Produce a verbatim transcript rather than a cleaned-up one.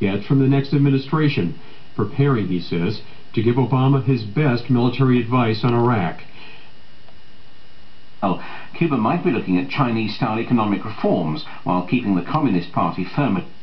gets from the next administration, preparing, he says, to give Obama his best military advice on Iraq. Well, Cuba might be looking at Chinese-style economic reforms while keeping the Communist Party firm at